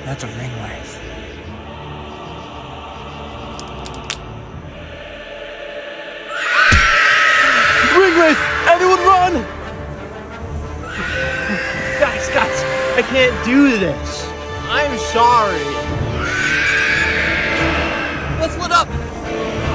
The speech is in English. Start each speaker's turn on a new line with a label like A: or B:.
A: That's a ring wraith. Ring wraith! Everyone run! Guys, I can't do this. I'm sorry.
B: Let's split up.